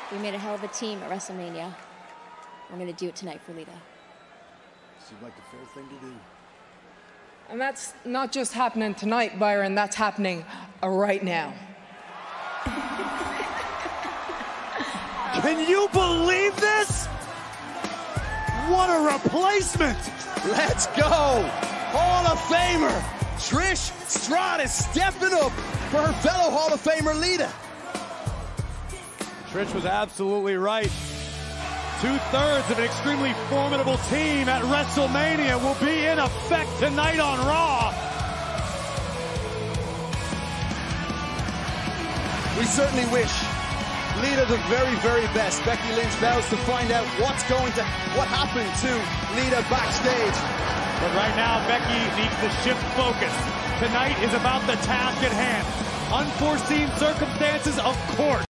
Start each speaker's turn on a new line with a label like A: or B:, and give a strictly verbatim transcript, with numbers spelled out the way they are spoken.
A: We made a hell of a team at WrestleMania. We're going to do it tonight for Lita.
B: Seemed like the fair thing to do.
C: And that's not just happening tonight, Byron. That's happening uh, right now.
B: Can you believe this? What a replacement!
D: Let's go! Hall of Famer Trish Stratus stepping up for her fellow Hall of Famer Lita.
B: Trish was absolutely right. Two-thirds of an extremely formidable team at WrestleMania will be in effect tonight on Raw.
D: We certainly wish Lita the very, very best. Becky Lynch vows to find out what's going to, what happened to Lita backstage.
B: But right now, Becky needs to shift focus. Tonight is about the task at hand. Unforeseen circumstances, of course.